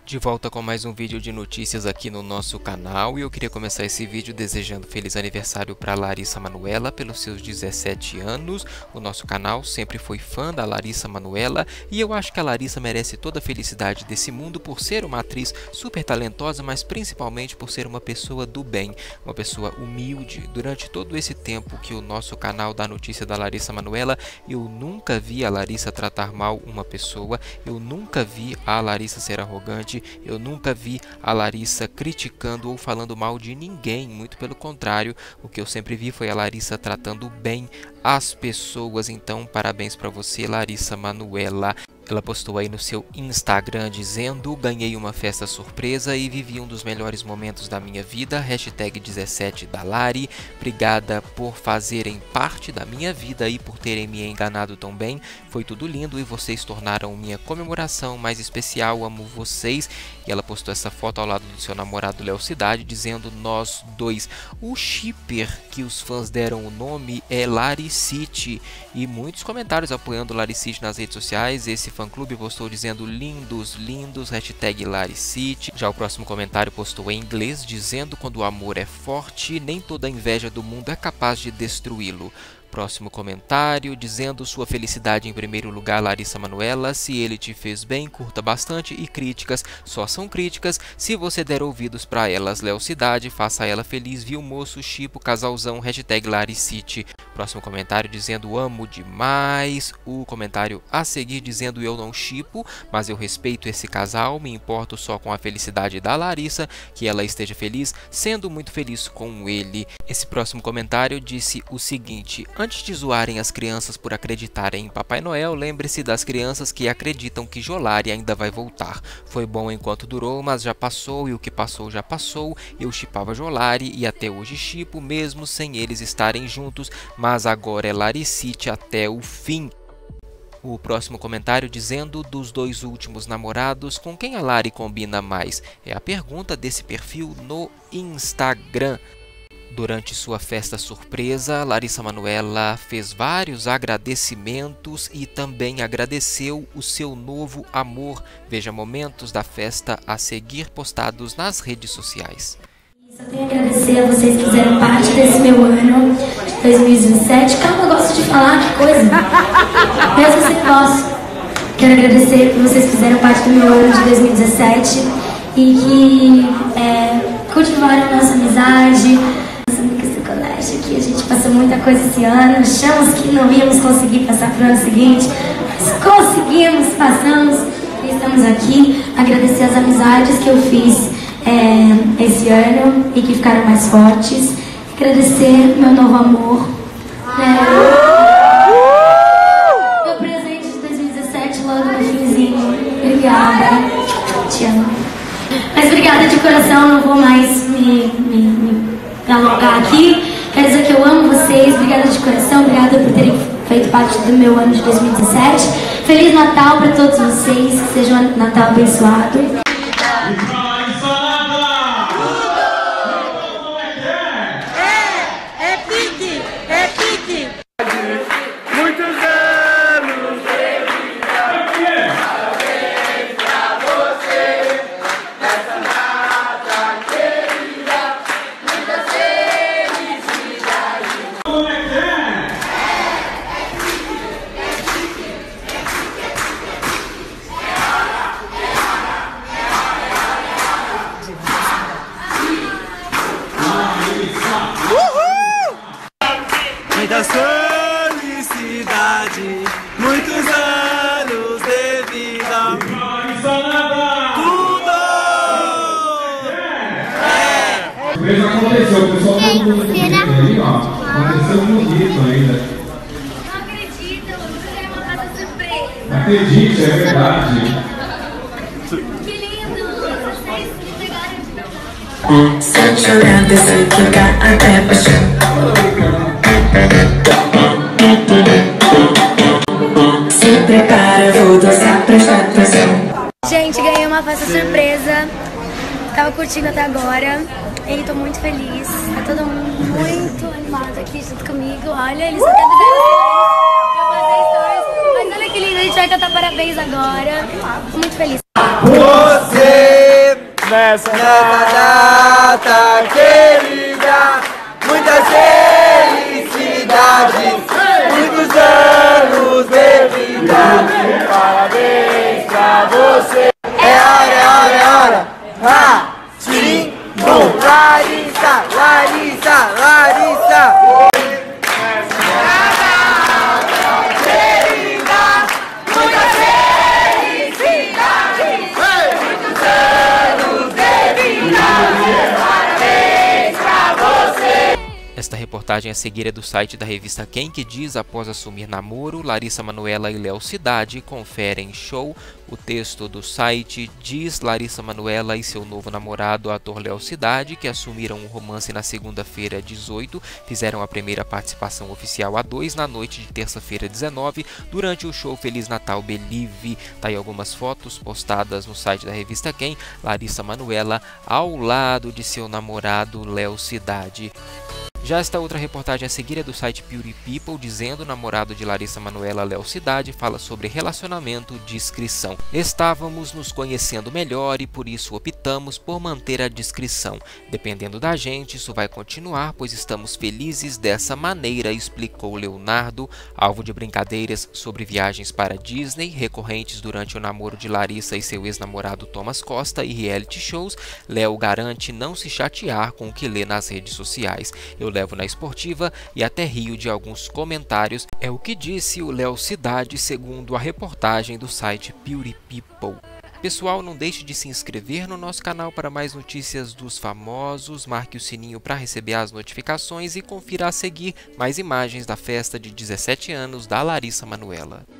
De volta com mais um vídeo de notícias aqui no nosso canal, e eu queria começar esse vídeo desejando feliz aniversário para Larissa Manoela pelos seus 17 anos. O nosso canal sempre foi fã da Larissa Manoela e eu acho que a Larissa merece toda a felicidade desse mundo por ser uma atriz super talentosa, mas principalmente por ser uma pessoa do bem, uma pessoa humilde. Durante todo esse tempo que o nosso canal dá notícia da Larissa Manoela, eu nunca vi a Larissa tratar mal uma pessoa, eu nunca vi a Larissa ser arrogante, eu nunca vi a Larissa criticando ou falando mal de ninguém, muito pelo contrário, o que eu sempre vi foi a Larissa tratando bem as pessoas. Então, parabéns para você, Larissa Manoela. Ela postou aí no seu Instagram dizendo: ganhei uma festa surpresa e vivi um dos melhores momentos da minha vida, hashtag 17 da Lari, obrigada por fazerem parte da minha vida e por terem me enganado tão bem, foi tudo lindo e vocês tornaram minha comemoração mais especial, amo vocês. E ela postou essa foto ao lado do seu namorado Léo Cidade, dizendo: nós dois. O shipper que os fãs deram o nome é Laricity, e muitos comentários apoiando Laricity nas redes sociais. Esse fã-clube postou dizendo: lindos, lindos, hashtag Laricity. Já o próximo comentário postou em inglês dizendo: quando o amor é forte, nem toda a inveja do mundo é capaz de destruí-lo. Próximo comentário dizendo: sua felicidade em primeiro lugar, Larissa Manoela, se ele te fez bem, curta bastante, e críticas só são críticas se você der ouvidos para elas. Léo Cidade, faça ela feliz, viu moço, chipo, casalzão, hashtag Laricity. Próximo comentário dizendo: amo demais. O comentário a seguir dizendo: eu não chipo, mas eu respeito esse casal, me importo só com a felicidade da Larissa, que ela esteja feliz, sendo muito feliz com ele. Esse próximo comentário disse o seguinte: antes de zoarem as crianças por acreditarem em Papai Noel, lembre-se das crianças que acreditam que Jolari ainda vai voltar. Foi bom enquanto durou, mas já passou, e o que passou já passou. Eu chipava Jolari e até hoje chipo, mesmo sem eles estarem juntos, mas agora é Laricity até o fim. O próximo comentário dizendo: dos dois últimos namorados, com quem a Lari combina mais? É a pergunta desse perfil no Instagram. Durante sua festa surpresa, Larissa Manoela fez vários agradecimentos e também agradeceu o seu novo amor. Veja momentos da festa a seguir postados nas redes sociais. Só tenho a agradecer a vocês que fizeram parte desse meu ano 2017. Calma, eu gosto de falar, que coisa. Mesmo sem voz. Quero agradecer por vocês que fizeram parte do meu ano de 2017 e que cultivaram a nossa amizade. Aqui a gente passou muita coisa esse ano, achamos que não íamos conseguir passar para o ano seguinte, mas conseguimos, passamos e estamos aqui. Agradecer as amizades que eu fiz esse ano e que ficaram mais fortes. Agradecer meu novo amor, meu presente de 2017 logo no finzinho. Obrigada, te amo. Mas obrigada de coração, não vou mais me alongar aqui. Quero dizer que eu amo vocês, obrigada de coração, obrigada por terem feito parte do meu ano de 2017. Feliz Natal para todos vocês, que seja um Natal abençoado. Muita felicidade, muitos anos de vida. Tudo! Mas aconteceu, o pessoal todo mundo aí, ó. Aconteceu um grito ainda. Não acredito, você é uma casa surpresa. Acredite, é verdade. Que lindo, vocês me pegaram de verdade. Só chorando, se ficar até paixão. Se prepara, vou dançar, presta atenção. Gente, ganhei uma festa surpresa. Tava curtindo até agora. E tô muito feliz. Tá todo mundo muito animado aqui junto comigo. Olha, eles até fizeram fazer stories. Mas olha que lindo, a gente vai cantar parabéns agora. Tô muito feliz. Você Nessa data querida, muitas felicidades, muitos anos de vida. Parabéns pra você. É hora. Tim, bom. Larissa. Esta reportagem a seguir é do site da revista Quem, que diz: após assumir namoro, Larissa Manoela e Léo Cidade conferem show. O texto do site diz: Larissa Manoela e seu novo namorado, ator Léo Cidade, que assumiram um romance na segunda-feira 18, fizeram a primeira participação oficial a dois na noite de terça-feira 19, durante o show Feliz Natal Believe. Tá aí algumas fotos postadas no site da revista Quem. Larissa Manoela ao lado de seu namorado Léo Cidade. Já esta outra reportagem a seguir é do site Beauty People, dizendo: o namorado de Larissa Manoela, Léo Cidade, fala sobre relacionamento discrição. Estávamos nos conhecendo melhor e por isso optamos por manter a discrição. Dependendo da gente, isso vai continuar, pois estamos felizes dessa maneira, explicou Leonardo, alvo de brincadeiras sobre viagens para Disney, recorrentes durante o namoro de Larissa e seu ex-namorado Thomas Costa e reality shows. Léo garante não se chatear com o que lê nas redes sociais. Eu levo na esportiva e até rio de alguns comentários, é o que disse o Léo Cidade, segundo a reportagem do site Beauty People. Pessoal, não deixe de se inscrever no nosso canal para mais notícias dos famosos, marque o sininho para receber as notificações e confira a seguir mais imagens da festa de 17 anos da Larissa Manoela.